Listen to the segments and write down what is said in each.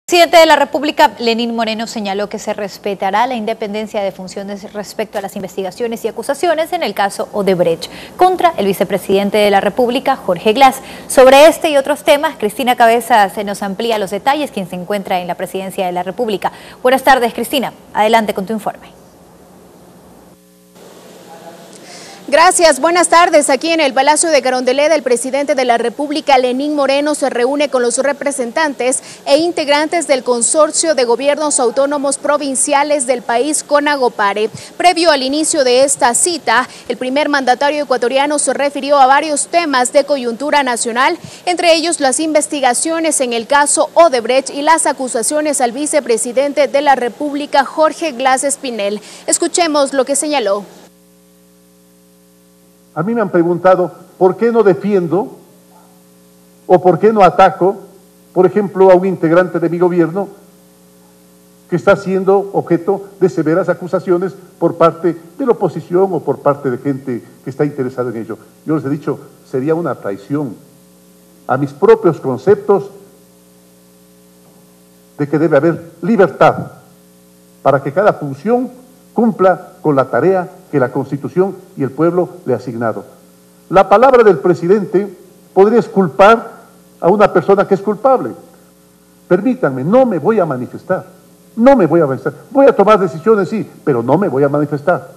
El presidente de la República, Lenín Moreno, señaló que se respetará la independencia de funciones respecto a las investigaciones y acusaciones en el caso Odebrecht contra el vicepresidente de la República, Jorge Glass. Sobre este y otros temas, Cristina Cabeza se nos amplía los detalles, quien se encuentra en la presidencia de la República. Buenas tardes, Cristina. Adelante con tu informe. Gracias, buenas tardes. Aquí en el Palacio de Carondelet, el presidente de la República, Lenín Moreno, se reúne con los representantes e integrantes del Consorcio de Gobiernos Autónomos Provinciales del país, CONAGOPARE. Previo al inicio de esta cita, el primer mandatario ecuatoriano se refirió a varios temas de coyuntura nacional, entre ellos las investigaciones en el caso Odebrecht y las acusaciones al vicepresidente de la República, Jorge Glass Espinel. Escuchemos lo que señaló. A mí me han preguntado por qué no defiendo o por qué no ataco, por ejemplo, a un integrante de mi gobierno que está siendo objeto de severas acusaciones por parte de la oposición o por parte de gente que está interesada en ello. Yo les he dicho, sería una traición a mis propios conceptos de que debe haber libertad para que cada función cumpla con la tarea que la Constitución y el pueblo le ha asignado. La palabra del presidente podría exculpar a una persona que es culpable. Permítanme, no me voy a manifestar, voy a tomar decisiones, sí, pero no me voy a manifestar.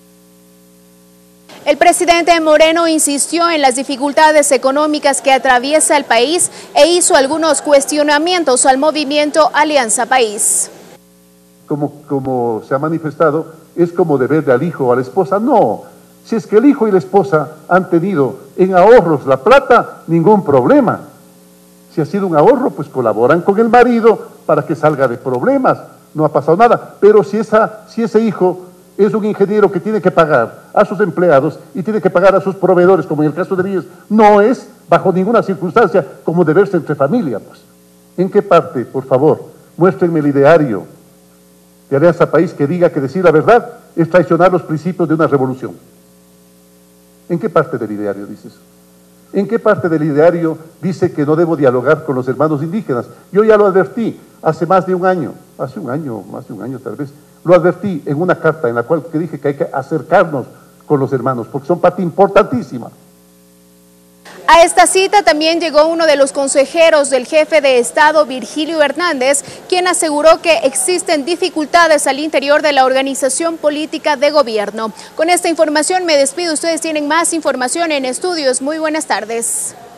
El presidente Moreno insistió en las dificultades económicas que atraviesa el país e hizo algunos cuestionamientos al movimiento Alianza País. Como se ha manifestado, es como deberle al hijo o a la esposa. No, si es que el hijo y la esposa han tenido en ahorros la plata, ningún problema. Si ha sido un ahorro, pues colaboran con el marido para que salga de problemas, no ha pasado nada. Pero si ese hijo es un ingeniero que tiene que pagar a sus empleados y tiene que pagar a sus proveedores, como en el caso de ellos, no es bajo ninguna circunstancia como deberse entre familia. Pues. ¿En qué parte, por favor? Muéstrenme el ideario de Alianza País que diga que decir la verdad es traicionar los principios de una revolución. ¿En qué parte del ideario dice eso? ¿En qué parte del ideario dice que no debo dialogar con los hermanos indígenas? Yo ya lo advertí hace más de un año, más de un año tal vez, lo advertí en una carta en la cual dije que hay que acercarnos con los hermanos, porque son parte importantísima. A esta cita también llegó uno de los consejeros del jefe de Estado, Virgilio Hernández, quien aseguró que existen dificultades al interior de la organización política de gobierno. Con esta información me despido. Ustedes tienen más información en estudios. Muy buenas tardes.